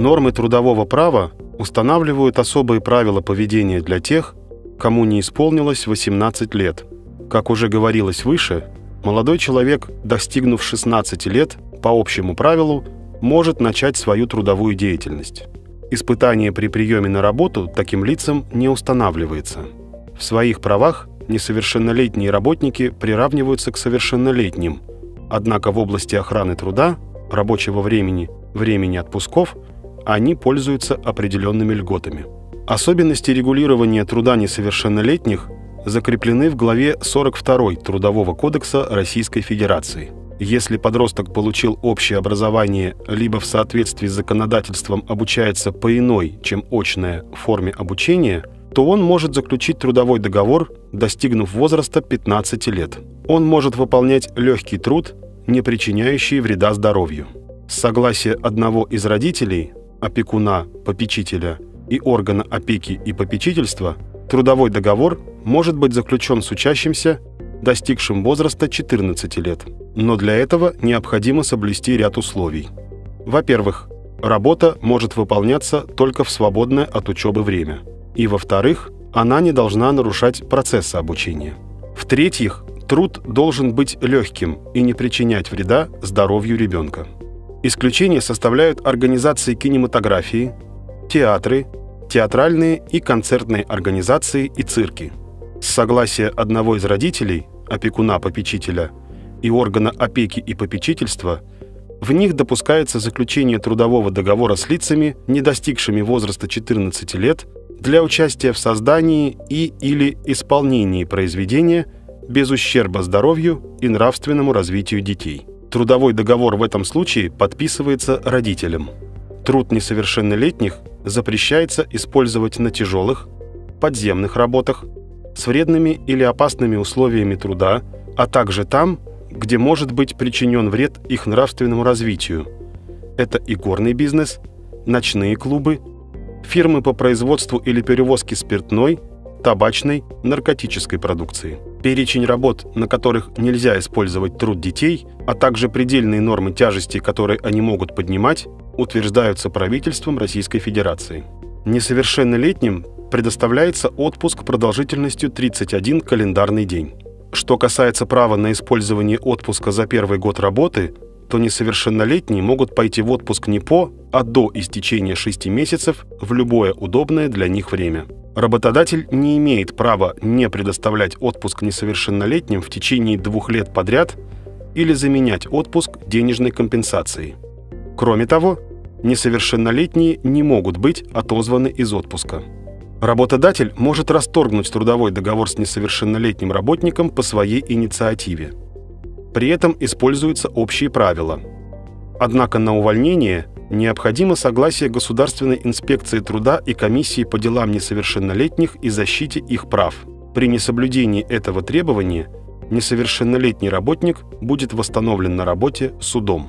Нормы трудового права устанавливают особые правила поведения для тех, кому не исполнилось 18 лет. Как уже говорилось выше, молодой человек, достигнув 16 лет, по общему правилу, может начать свою трудовую деятельность. Испытание при приеме на работу таким лицам не устанавливается. В своих правах несовершеннолетние работники приравниваются к совершеннолетним, однако в области охраны труда, рабочего времени, времени отпусков они пользуются определенными льготами. Особенности регулирования труда несовершеннолетних закреплены в главе 42 Трудового кодекса Российской Федерации. Если подросток получил общее образование либо в соответствии с законодательством обучается по иной, чем очная, форме обучения, то он может заключить трудовой договор, достигнув возраста 15 лет. Он может выполнять легкий труд, не причиняющий вреда здоровью. С согласия одного из родителей, опекуна, попечителя и органа опеки и попечительства, трудовой договор может быть заключен с учащимся, достигшим возраста 14 лет. Но для этого необходимо соблюсти ряд условий. Во-первых, работа может выполняться только в свободное от учебы время. И во-вторых, она не должна нарушать процессы обучения. В-третьих, труд должен быть легким и не причинять вреда здоровью ребенка. Исключение составляют организации кинематографии, театры, театральные и концертные организации и цирки. С согласия одного из родителей, опекуна, попечителя и органа опеки и попечительства, в них допускается заключение трудового договора с лицами, не достигшими возраста 14 лет, для участия в создании и/или исполнении произведения без ущерба здоровью и нравственному развитию детей. Трудовой договор в этом случае подписывается родителем. Труд несовершеннолетних запрещается использовать на тяжелых, подземных работах, с вредными или опасными условиями труда, а также там, где может быть причинен вред их нравственному развитию. Это и горный бизнес, ночные клубы, фирмы по производству или перевозке спиртной, табачной, наркотической продукции. Перечень работ, на которых нельзя использовать труд детей, а также предельные нормы тяжести, которые они могут поднимать, утверждаются правительством Российской Федерации. Несовершеннолетним предоставляется отпуск продолжительностью 31 календарный день. Что касается права на использование отпуска за первый год работы, то несовершеннолетние могут пойти в отпуск не по, а до истечения 6 месяцев в любое удобное для них время. Работодатель не имеет права не предоставлять отпуск несовершеннолетним в течение 2 лет подряд или заменять отпуск денежной компенсацией. Кроме того, несовершеннолетние не могут быть отозваны из отпуска. Работодатель может расторгнуть трудовой договор с несовершеннолетним работником по своей инициативе. При этом используются общие правила. Однако на увольнение необходимо согласие Государственной инспекции труда и комиссии по делам несовершеннолетних и защите их прав. При несоблюдении этого требования несовершеннолетний работник будет восстановлен на работе судом.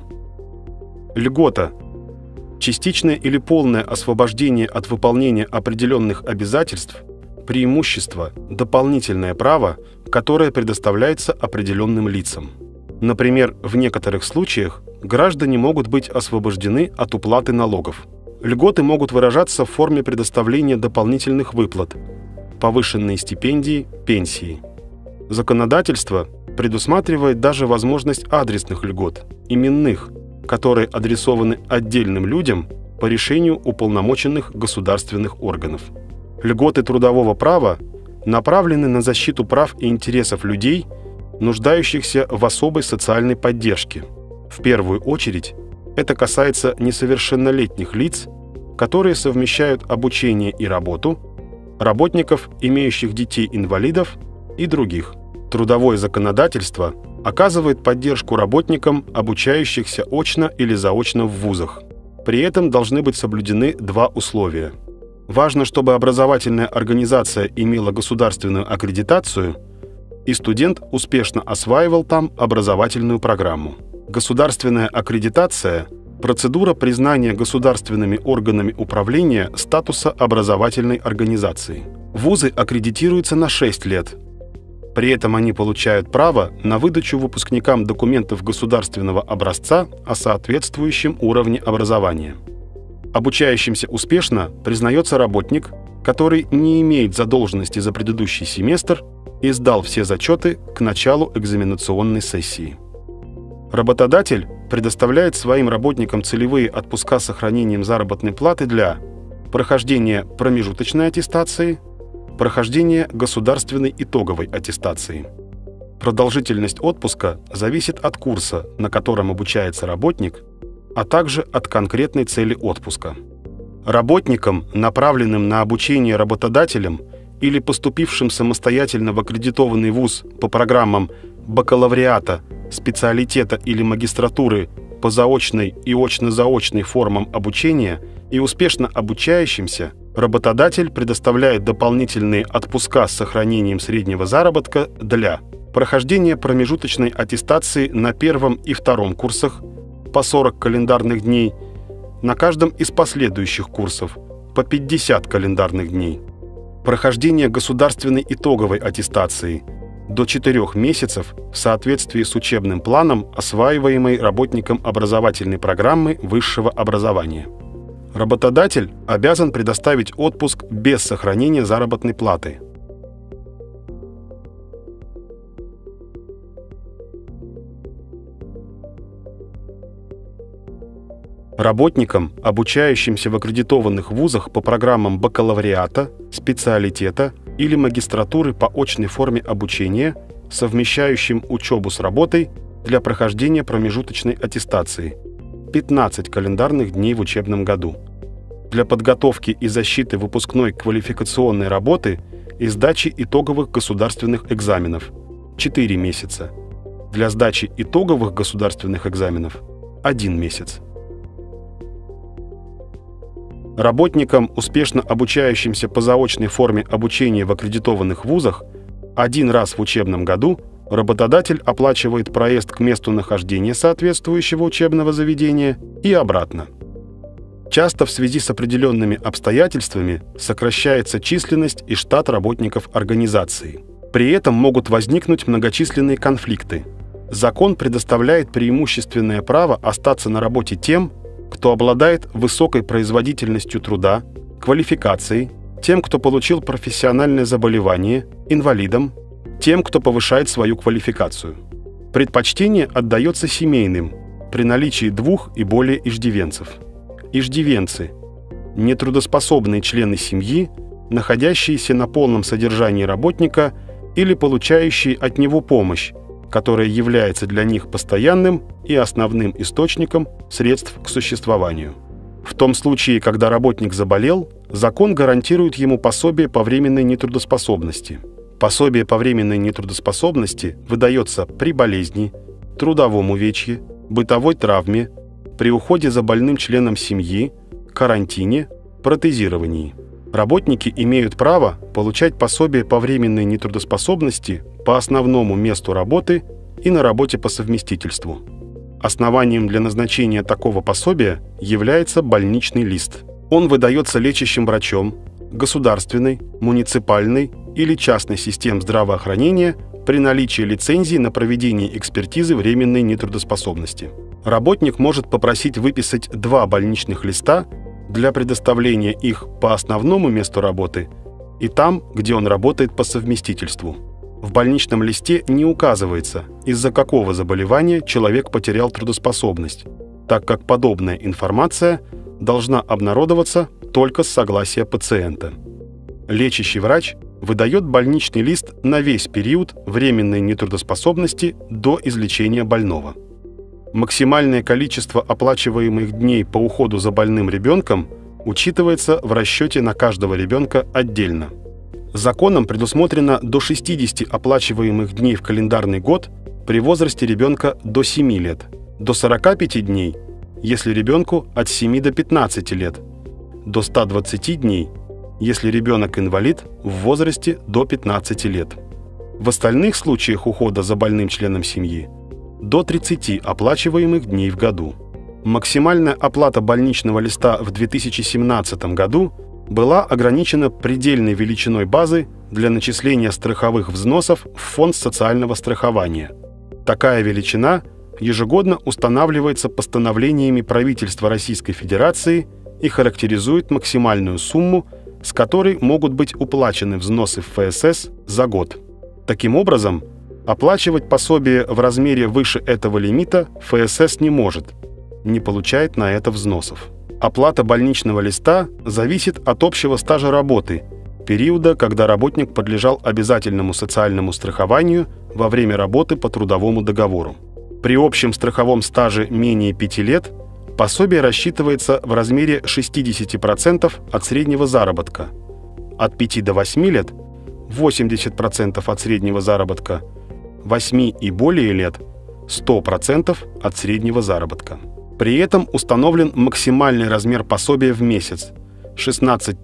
Льгота. Частичное или полное освобождение от выполнения определенных обязательств, преимущество, дополнительное право, которое предоставляется определенным лицам. Например, в некоторых случаях граждане могут быть освобождены от уплаты налогов. Льготы могут выражаться в форме предоставления дополнительных выплат, повышенные стипендии, пенсии. Законодательство предусматривает даже возможность адресных льгот, именных, которые адресованы отдельным людям по решению уполномоченных государственных органов. Льготы трудового права направлены на защиту прав и интересов людей, нуждающихся в особой социальной поддержке. В первую очередь, это касается несовершеннолетних лиц, которые совмещают обучение и работу, работников, имеющих детей-инвалидов и других. Трудовое законодательство оказывает поддержку работникам, обучающихся очно или заочно в вузах. При этом должны быть соблюдены 2 условия. Важно, чтобы образовательная организация имела государственную аккредитацию, и студент успешно осваивал там образовательную программу. Государственная аккредитация – процедура признания государственными органами управления статуса образовательной организации. Вузы аккредитируются на 6 лет. При этом они получают право на выдачу выпускникам документов государственного образца о соответствующем уровне образования. Обучающимся успешно признается работник, который не имеет задолженности за предыдущий семестр и сдал все зачеты к началу экзаменационной сессии. Работодатель предоставляет своим работникам целевые отпуска с сохранением заработной платы для прохождения промежуточной аттестации, прохождения государственной итоговой аттестации. Продолжительность отпуска зависит от курса, на котором обучается работник, а также от конкретной цели отпуска. Работникам, направленным на обучение работодателем или поступившим самостоятельно в аккредитованный вуз по программам бакалавриата, специалитета или магистратуры по заочной и очно-заочной формам обучения и успешно обучающимся, работодатель предоставляет дополнительные отпуска с сохранением среднего заработка для прохождения промежуточной аттестации на первом и втором курсах по 40 календарных дней, на каждом из последующих курсов по 50 календарных дней, прохождение государственной итоговой аттестации до 4 месяцев в соответствии с учебным планом, осваиваемой работником образовательной программы высшего образования. Работодатель обязан предоставить отпуск без сохранения заработной платы. Работникам, обучающимся в аккредитованных вузах по программам бакалавриата, специалитета или магистратуры по очной форме обучения, совмещающим учебу с работой для прохождения промежуточной аттестации, 15 календарных дней в учебном году, для подготовки и защиты выпускной квалификационной работы и сдачи итоговых государственных экзаменов, 4 месяца, для сдачи итоговых государственных экзаменов, 1 месяц. Работникам, успешно обучающимся по заочной форме обучения в аккредитованных вузах, 1 раз в учебном году работодатель оплачивает проезд к месту нахождения соответствующего учебного заведения и обратно. Часто в связи с определенными обстоятельствами сокращается численность и штат работников организации. При этом могут возникнуть многочисленные конфликты. Закон предоставляет преимущественное право остаться на работе тем, кто обладает высокой производительностью труда, квалификацией, тем, кто получил профессиональное заболевание, инвалидам, тем, кто повышает свою квалификацию. Предпочтение отдается семейным при наличии 2 и более иждивенцев. Иждивенцы – нетрудоспособные члены семьи, находящиеся на полном содержании работника или получающие от него помощь, которая является для них постоянным и основным источником средств к существованию. В том случае, когда работник заболел, закон гарантирует ему пособие по временной нетрудоспособности. Пособие по временной нетрудоспособности выдается при болезни, трудовом увечье, бытовой травме, при уходе за больным членом семьи, карантине, протезировании. Работники имеют право получать пособие по временной нетрудоспособности по основному месту работы и на работе по совместительству. Основанием для назначения такого пособия является больничный лист. Он выдается лечащим врачом государственной, муниципальной или частной систем здравоохранения при наличии лицензии на проведение экспертизы временной нетрудоспособности. Работник может попросить выписать 2 больничных листа для предоставления их по основному месту работы и там, где он работает по совместительству. В больничном листе не указывается, из-за какого заболевания человек потерял трудоспособность, так как подобная информация должна обнародоваться только с согласия пациента. Лечащий врач выдает больничный лист на весь период временной нетрудоспособности до излечения больного. Максимальное количество оплачиваемых дней по уходу за больным ребенком учитывается в расчете на каждого ребенка отдельно. Законом предусмотрено до 60 оплачиваемых дней в календарный год при возрасте ребенка до 7 лет, до 45 дней, если ребенку от 7 до 15 лет, до 120 дней, если ребенок инвалид в возрасте до 15 лет. В остальных случаях ухода за больным членом семьи до 30 оплачиваемых дней в году. Максимальная оплата больничного листа в 2017 году была ограничена предельной величиной базы для начисления страховых взносов в Фонд социального страхования. Такая величина ежегодно устанавливается постановлениями правительства Российской Федерации и характеризует максимальную сумму, с которой могут быть уплачены взносы в ФСС за год. Таким образом, оплачивать пособие в размере выше этого лимита ФСС не может, не получает на это взносов. Оплата больничного листа зависит от общего стажа работы, периода, когда работник подлежал обязательному социальному страхованию во время работы по трудовому договору. При общем страховом стаже менее 5 лет пособие рассчитывается в размере 60% от среднего заработка, от 5 до 8 лет – 80% от среднего заработка, 8 и более лет – 100% от среднего заработка. При этом установлен максимальный размер пособия в месяц – 16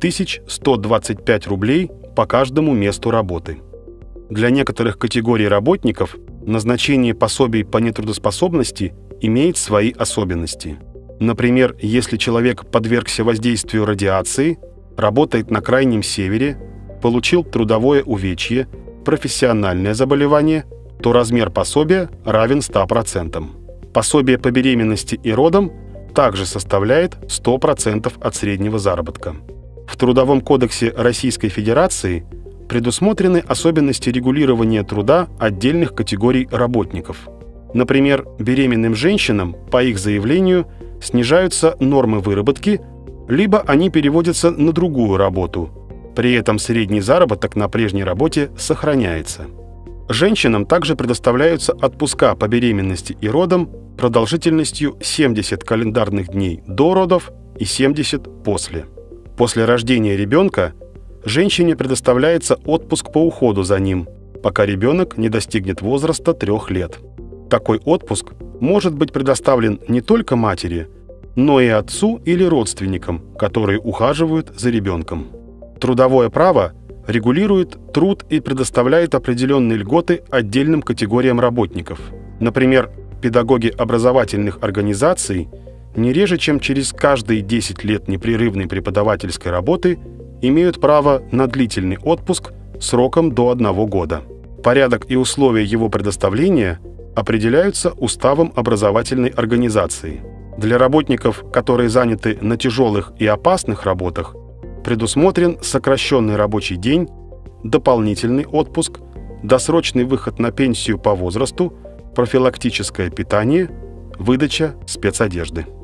125 рублей по каждому месту работы. Для некоторых категорий работников назначение пособий по нетрудоспособности имеет свои особенности. Например, если человек подвергся воздействию радиации, работает на Крайнем Севере, получил трудовое увечье, профессиональное заболевание, то размер пособия равен 100%. Пособие по беременности и родам также составляет 100% от среднего заработка. В Трудовом кодексе Российской Федерации предусмотрены особенности регулирования труда отдельных категорий работников. Например, беременным женщинам, по их заявлению, снижаются нормы выработки, либо они переводятся на другую работу. При этом средний заработок на прежней работе сохраняется. Женщинам также предоставляются отпуска по беременности и родам продолжительностью 70 календарных дней до родов и 70 после. После рождения ребенка женщине предоставляется отпуск по уходу за ним, пока ребенок не достигнет возраста 3 лет. Такой отпуск может быть предоставлен не только матери, но и отцу или родственникам, которые ухаживают за ребенком. Трудовое право регулирует труд и предоставляет определенные льготы отдельным категориям работников. Например, педагоги образовательных организаций не реже, чем через каждые 10 лет непрерывной преподавательской работы имеют право на длительный отпуск сроком до 1 года. Порядок и условия его предоставления определяются уставом образовательной организации. Для работников, которые заняты на тяжелых и опасных работах, предусмотрен сокращенный рабочий день, дополнительный отпуск, досрочный выход на пенсию по возрасту, профилактическое питание, выдача спецодежды.